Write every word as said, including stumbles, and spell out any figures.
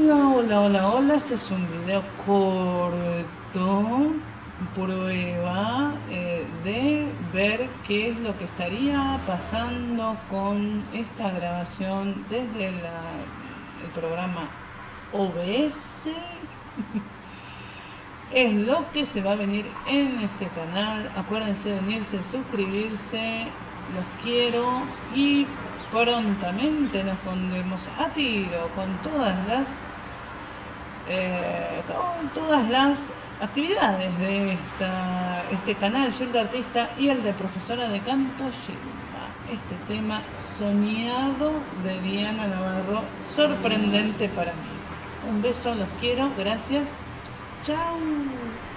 Hola, hola, hola. Este es un video corto, prueba eh, de ver qué es lo que estaría pasando con esta grabación desde la- el programa O B S. Es lo que se va a venir en este canal. Acuérdense de unirse, suscribirse. Los quiero y prontamente nos pondremos a tiro con todas las eh, con todas las actividades de esta, este canal Gilda Artista y el de profesora de canto Gilda. Este tema soñado de Diana Navarro, sorprendente para mí. Un beso, los quiero, gracias. Chao.